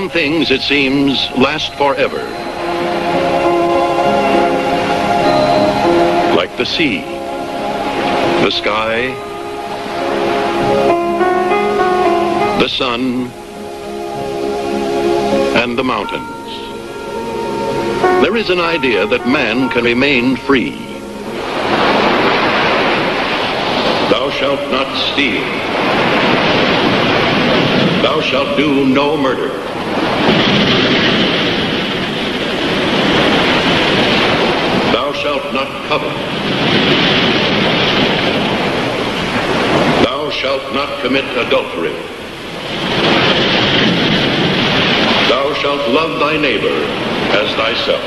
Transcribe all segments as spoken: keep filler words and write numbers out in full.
Some things, it seems, last forever. Like the sea, the sky, the sun, and the mountains. There is an idea that man can remain free. Thou shalt not steal. Thou shalt do no murder. Thou shalt not covet. Thou shalt not commit adultery. Thou shalt love thy neighbor as thyself.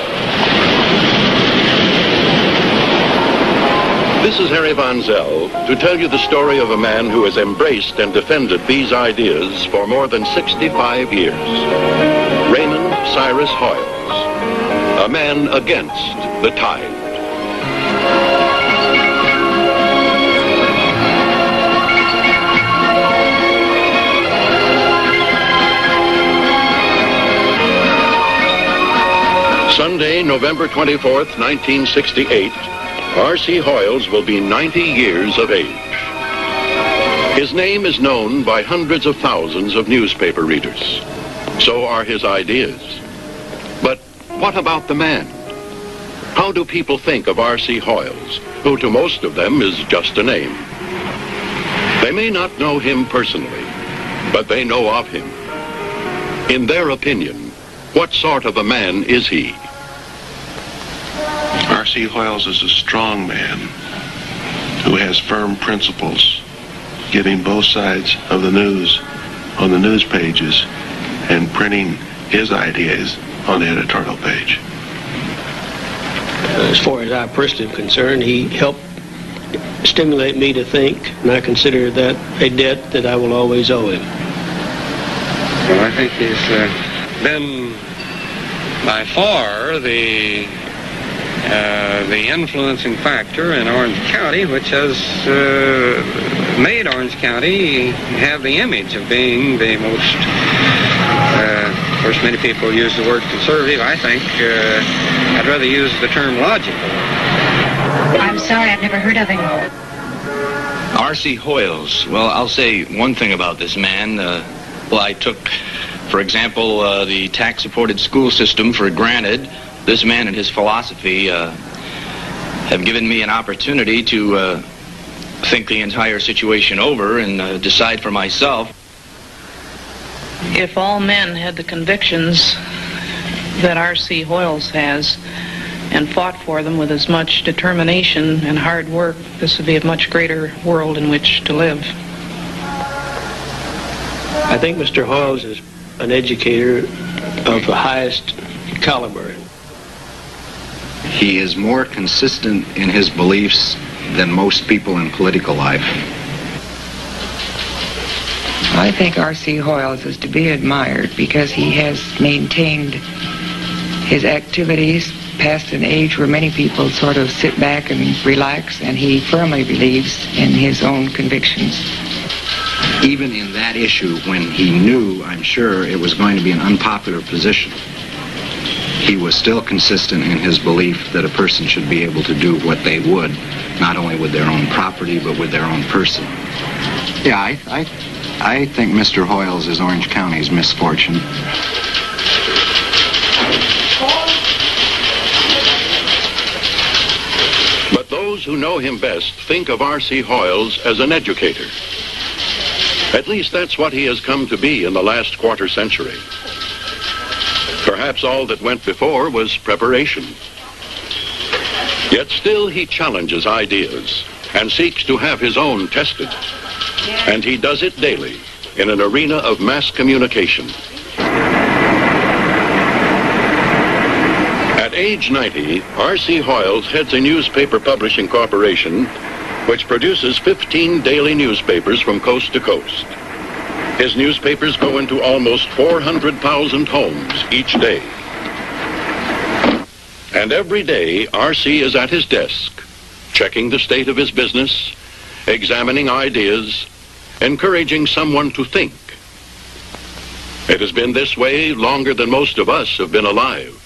This is Harry Von Zell to tell you the story of a man who has embraced and defended these ideas for more than sixty-five years. Raymond Cyrus Hoiles, a man against the tide. Sunday, November twenty-fourth, nineteen sixty-eight, R C Hoiles will be ninety years of age. His name is known by hundreds of thousands of newspaper readers. So are his ideas. But what about the man? How do people think of R C Hoiles, who to most of them is just a name? They may not know him personally, but they know of him. In their opinion, what sort of a man is he? R C Hoiles is a strong man who has firm principles, getting both sides of the news on the news pages and printing his ideas on the editorial page. As far as I personally am concerned, he helped stimulate me to think, and I consider that a debt that I will always owe him. Well, I think he's uh, been by far the uh, the influencing factor in Orange County, which has uh, made Orange County have the image of being the most, uh, of course many people use the word conservative. I think uh, I'd rather use the term logical. I'm sorry, I've never heard of him. R C Hoiles, well, I'll say one thing about this man. Uh, well, I took, for example, uh, the tax-supported school system for granted. This man and his philosophy uh, have given me an opportunity to uh, think the entire situation over and uh, decide for myself. If all men had the convictions that R C Hoiles has and fought for them with as much determination and hard work, this would be a much greater world in which to live. I think Mister Hoiles is an educator of the highest caliber. He is more consistent in his beliefs than most people in political life. I think R C Hoiles is to be admired because he has maintained his activities past an age where many people sort of sit back and relax, and he firmly believes in his own convictions. Even in that issue, when he knew, I'm sure, it was going to be an unpopular position, he was still consistent in his belief that a person should be able to do what they would, not only with their own property, but with their own person. Yeah, I, I, I think Mister Hoiles is Orange County's misfortune. But those who know him best think of R C Hoiles as an educator. At least that's what he has come to be in the last quarter century. Perhaps all that went before was preparation. Yet still he challenges ideas and seeks to have his own tested. And he does it daily in an arena of mass communication. At age ninety, R C Hoiles heads a newspaper publishing corporation which produces fifteen daily newspapers from coast to coast. His newspapers go into almost four hundred thousand homes each day. And every day, R C is at his desk, checking the state of his business, examining ideas, encouraging someone to think. It has been this way longer than most of us have been alive.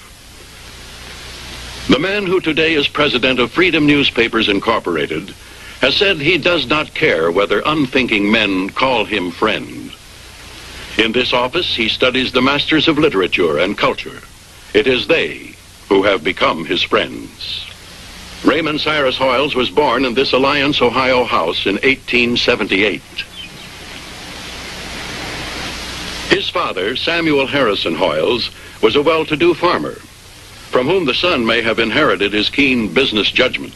The man who today is president of Freedom Newspapers Incorporated has said he does not care whether unthinking men call him friend. In this office, he studies the masters of literature and culture. It is they who have become his friends. Raymond Cyrus Hoiles was born in this Alliance, Ohio house in eighteen seventy-eight. His father, Samuel Harrison Hoiles, was a well-to-do farmer, from whom the son may have inherited his keen business judgment.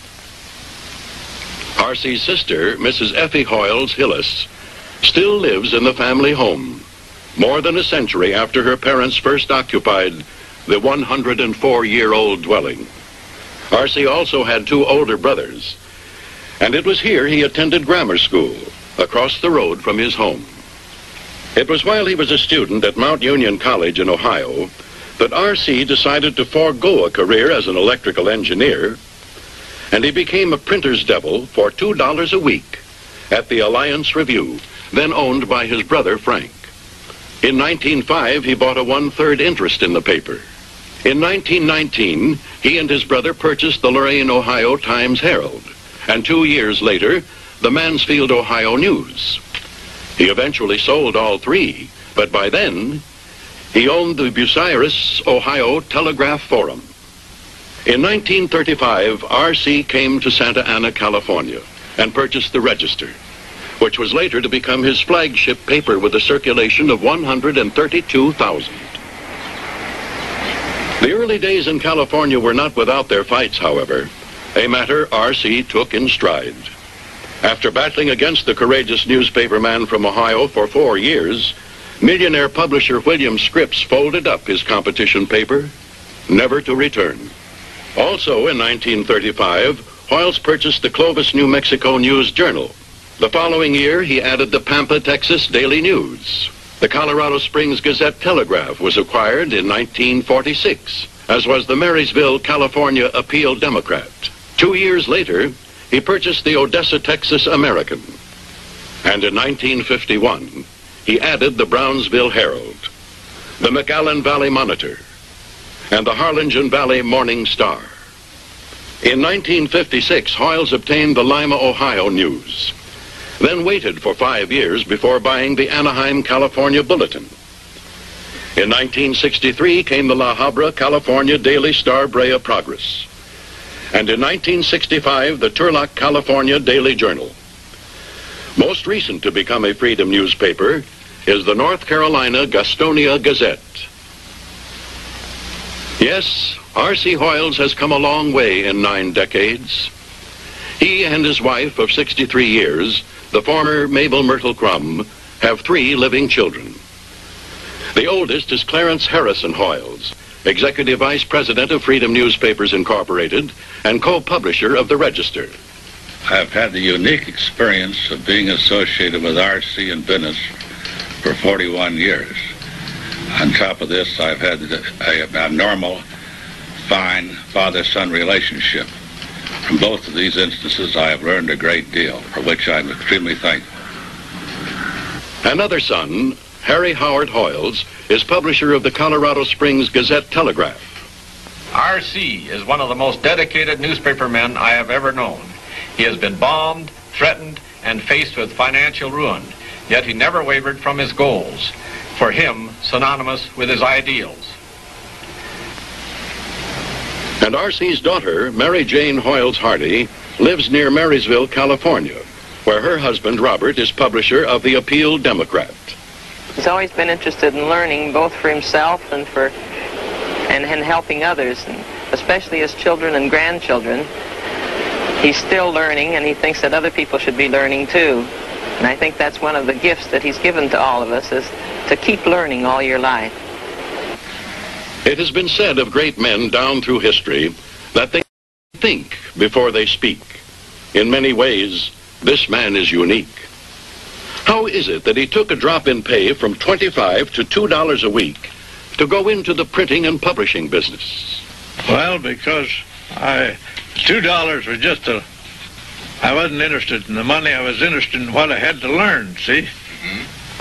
R C's sister, Missus Effie Hoiles Hillis, still lives in the family home, more than a century after her parents first occupied the one hundred four year old dwelling. R C also had two older brothers, and it was here he attended grammar school, across the road from his home. It was while he was a student at Mount Union College in Ohio that R C decided to forego a career as an electrical engineer, and he became a printer's devil for two dollars a week at the Alliance Review, then owned by his brother Frank. In nineteen oh five, he bought a one-third interest in the paper. In nineteen nineteen, he and his brother purchased the Lorain, Ohio Times-Herald, and two years later, the Mansfield, Ohio News. He eventually sold all three, but by then, he owned the Bucyrus, Ohio Telegraph Forum. In nineteen thirty-five, R C came to Santa Ana, California, and purchased the Register, which was later to become his flagship paper with a circulation of one hundred thirty-two thousand. The early days in California were not without their fights, however, a matter R C took in stride. After battling against the courageous newspaperman from Ohio for four years, millionaire publisher William Scripps folded up his competition paper, never to return. Also in nineteen thirty-five, Hoiles purchased the Clovis, New Mexico News Journal. The following year, he added the Pampa, Texas Daily News. The Colorado Springs Gazette Telegraph was acquired in nineteen forty-six, as was the Marysville, California Appeal Democrat. Two years later, he purchased the Odessa, Texas American. And in nineteen fifty-one, he added the Brownsville Herald, the McAllen Valley Monitor, and the Harlingen Valley Morning Star. In nineteen fifty-six, Hoiles obtained the Lima, Ohio News, then waited for five years before buying the Anaheim, California Bulletin. In nineteen sixty-three came the La Habra, California Daily Star Brea Progress, and in nineteen sixty-five, the Turlock, California Daily Journal. Most recent to become a freedom newspaper is the North Carolina Gastonia Gazette. Yes, R C Hoiles has come a long way in nine decades. He and his wife of sixty-three years, the former Mabel Myrtle Crum, have three living children. The oldest is Clarence Harrison Hoiles, Executive Vice President of Freedom Newspapers Incorporated and co-publisher of the Register. I've had the unique experience of being associated with R C and business for forty-one years. On top of this, I've had a, a normal, fine father-son relationship. From both of these instances, I have learned a great deal, for which I'm extremely thankful. Another son, Harry Howard Hoiles, is publisher of the Colorado Springs Gazette Telegraph. R C is one of the most dedicated newspapermen I have ever known. He has been bombed, threatened, and faced with financial ruin, yet he never wavered from his goals, for him synonymous with his ideals. And R C's daughter, Mary Jane Hoiles Hardy, lives near Marysville, California, where her husband, Robert, is publisher of the Appeal Democrat. He's always been interested in learning, both for himself and for and, and helping others, and especially his children and grandchildren. He's still learning, and he thinks that other people should be learning too. And I think that's one of the gifts that he's given to all of us, is to keep learning all your life. It has been said of great men down through history that they think before they speak. In many ways, this man is unique. How is it that he took a drop in pay from twenty-five to two dollars a week to go into the printing and publishing business? Well, because I, two dollars was just a, I wasn't interested in the money. I was interested in what I had to learn, see? Mm-hmm.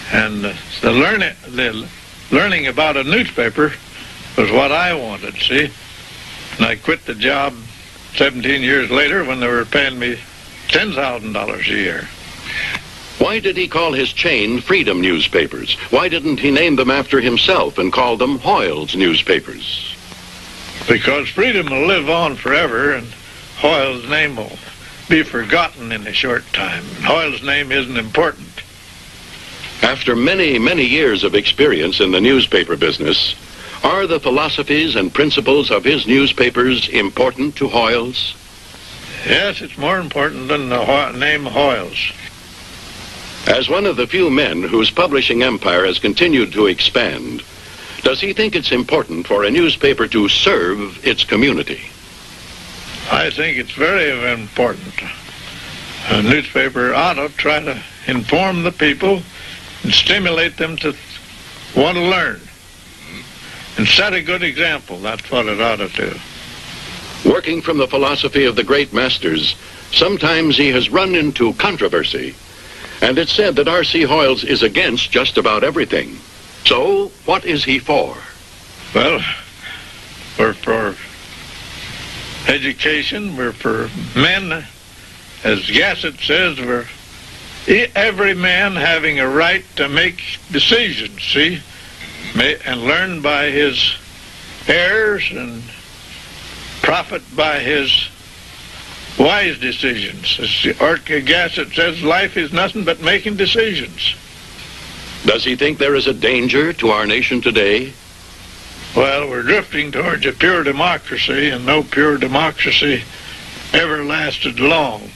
And uh, the learning, the learning about a newspaper was what I wanted, see? And I quit the job seventeen years later when they were paying me ten thousand dollars a year. Why did he call his chain Freedom Newspapers? Why didn't he name them after himself and call them Hoiles Newspapers? Because freedom will live on forever, and Hoiles' name will be forgotten in a short time. Hoiles' name isn't important. After many, many years of experience in the newspaper business, are the philosophies and principles of his newspapers important to Hoiles? Yes, it's more important than the Ho- name Hoiles. As one of the few men whose publishing empire has continued to expand, does he think it's important for a newspaper to serve its community? I think it's very important. A newspaper ought to try to inform the people and stimulate them to want to learn. And set a good example. That's what it ought to do. Working from the philosophy of the great masters, sometimes he has run into controversy. And it's said that R C Hoiles is against just about everything. So, what is he for? Well, we're for education, we're for men. As Gassett says, we're every man having a right to make decisions, see? And learn by his errors and profit by his wise decisions. As Arthur Gassett says, life is nothing but making decisions. Does he think there is a danger to our nation today? Well, we're drifting towards a pure democracy, and no pure democracy ever lasted long.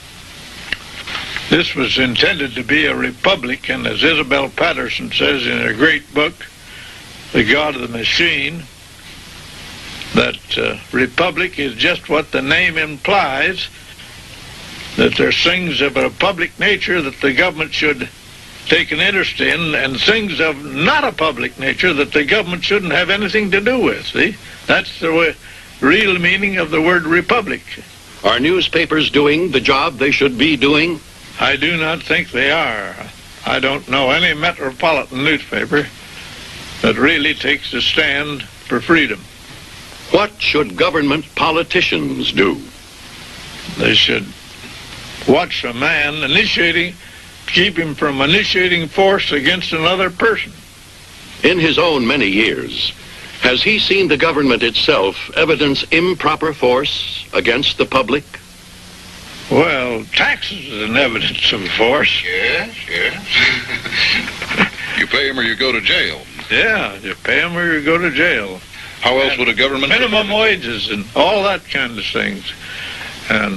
This was intended to be a republic, and as Isabel Patterson says in her great book, The God of the Machine, that uh, republic is just what the name implies, that there's things of a public nature that the government should take an interest in, and things of not a public nature that the government shouldn't have anything to do with, see? That's the way, real meaning of the word republic. Are newspapers doing the job they should be doing? I do not think they are. I don't know any metropolitan newspaper that really takes a stand for freedom. What should government politicians do? They should watch a man initiating, keep him from initiating force against another person. In his own many years, has he seen the government itself evidence improper force against the public? Well, taxes is an evidence of force. Yes, yes. You pay them or you go to jail. Yeah, you pay them or you go to jail. How else would a government... Minimum wages and all that kind of things. And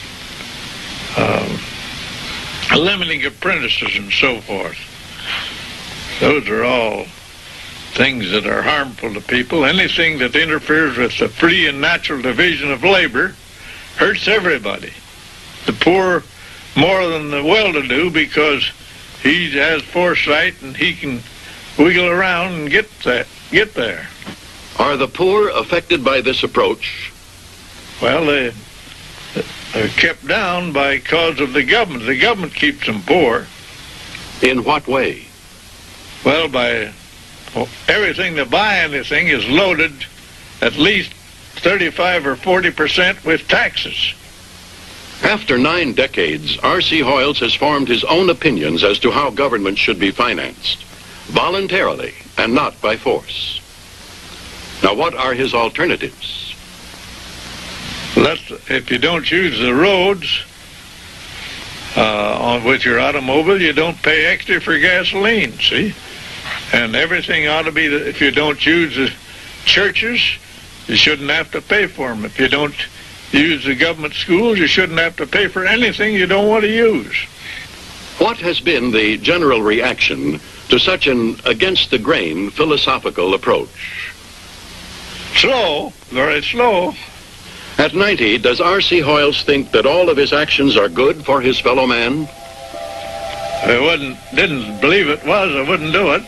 um, limiting apprentices and so forth. Those are all things that are harmful to people. Anything that interferes with the free and natural division of labor hurts everybody. The poor more than the well-to-do, because he has foresight and he can wiggle around and get that, get there. Are the poor affected by this approach? Well, they, they're kept down by cause of the government. The government keeps them poor. In what way? Well, by well, everything to buy anything is loaded at least thirty-five or forty percent with taxes. After nine decades, R C Hoiles has formed his own opinions as to how government should be financed, voluntarily and not by force. Now, what are his alternatives? Let's, if you don't use the roads uh, on with your automobile, you don't pay extra for gasoline, see? And everything ought to be, the, if you don't use the churches, you shouldn't have to pay for them. If you don't use the government schools, you shouldn't have to pay for anything you don't want to use. What has been the general reaction to such an against-the-grain philosophical approach? Slow, very slow. At ninety, does R C Hoiles think that all of his actions are good for his fellow man? If I wouldn't, didn't believe it was, I wouldn't do it.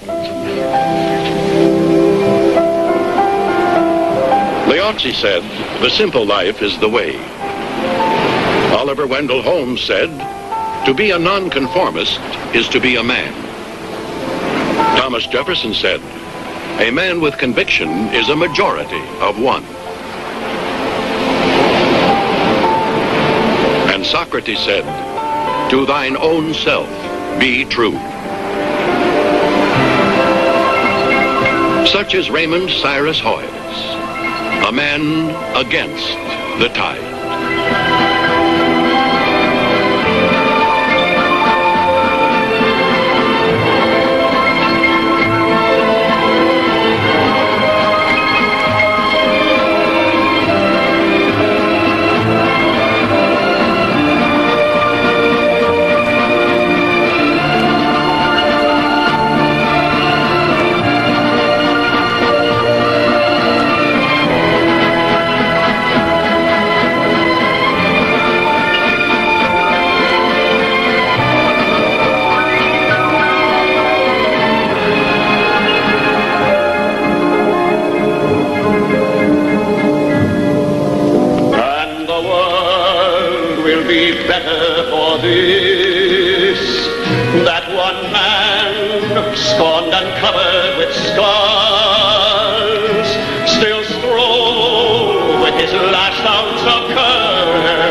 Leoxy said, the simple life is the way. Oliver Wendell Holmes said, to be a nonconformist is to be a man. Thomas Jefferson said, "A man with conviction is a majority of one." And Socrates said, "To thine own self be true." Such is Raymond Cyrus Hoiles, a man against the tide. Scorned and covered with scars, still strove with his last ounce of courage